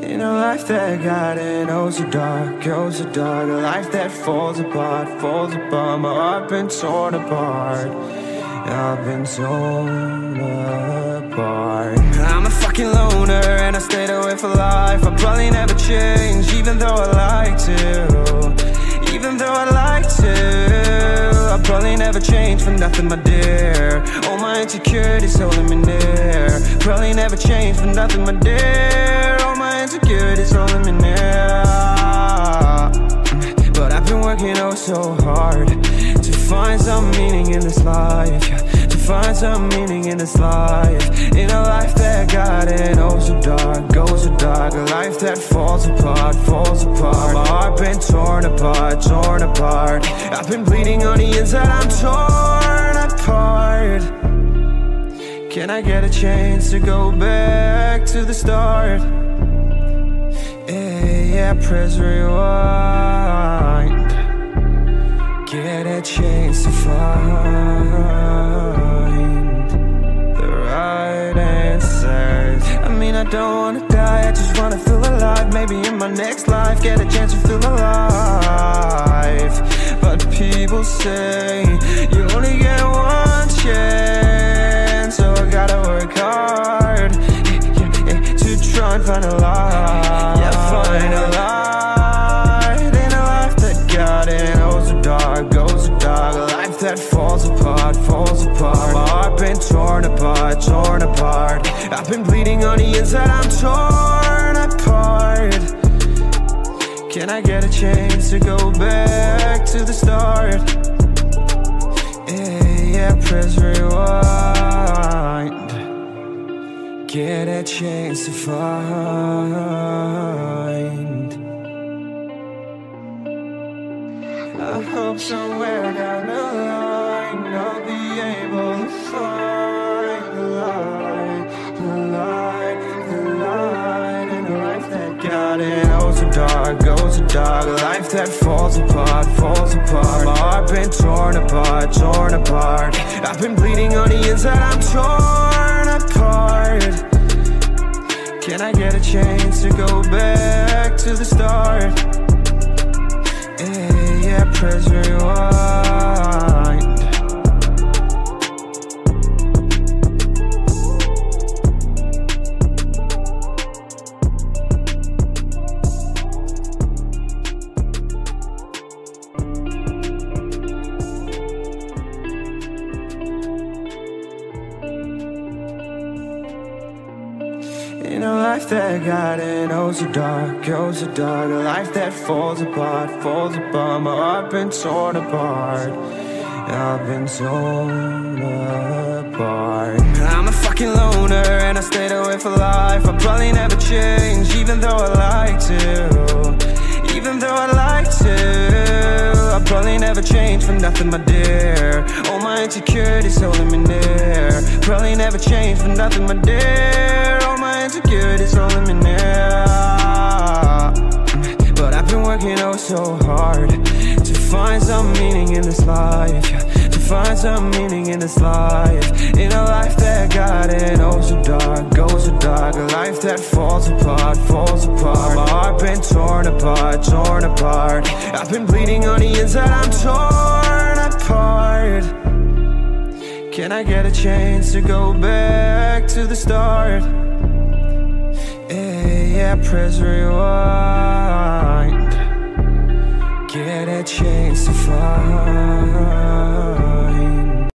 In a life that got it, oh so dark, oh so dark. A life that falls apart, falls apart. My heart been torn apart, I've been torn apart. I'm a fucking loner and I stayed away for life. I'll probably never change, even though I like to. Even though I like to, I'll probably never change for nothing, my dear. All my insecurities holding me near. Probably never change for nothing, my dear. All my insecurities holding me near. But I've been working oh so hard to find some meaning in this life, yeah. To find some meaning in this life. In a life that got it oh so dark, oh so dark. A life that falls apart, falls apart. My heart been torn apart, torn apart. I've been bleeding on the inside, I'm torn apart. Can I get a chance to go back to the start? Yeah, press rewind. Get a chance to find the right answers. I mean, I don't wanna die, I just wanna feel alive. Maybe in my next life, get a chance to feel alive. But people say you only get one chance, so I gotta work hard to try and find a light. Yeah, find a light in a life that got it oh so dark, oh so dark. A life that falls apart, falls apart. My heart been torn apart, torn apart. I've been bleeding on the inside, I'm torn apart. Can I get a chance to go back to the start? Yeah, press rewind. Get a chance to find. I hope somewhere down the line I'll be able to find the light, the light, the light. In a life that got it oh so dark, oh so dark. A life that falls apart, falls apart. My heart been torn apart, torn apart. I've been bleeding on the inside, I'm torn apart. Can I get a chance to go back to the start? Yeah, press rewind. In a life that got it oh so dark, oh so dark. A life that falls apart, falls apart. My heart been torn apart, I've been torn apart. I'm a fucking loner and I stayed away for life. I'll probably never change, even though I like to. Even though I like to, I'll probably never change for nothing, my dear. All my insecurities holding me near. Probably never change for nothing, my dear. All my insecurities holding me near. But I've been working oh so hard to find some meaning in this life, yeah. To find some meaning in this life. In a life that got it oh so dark, oh so dark. A life that falls apart, falls apart. My heart been torn apart, torn apart. I've been bleeding on the inside, I'm torn apart. Can I get a chance to go back to the start? Yeah, press rewind. Get a chance to find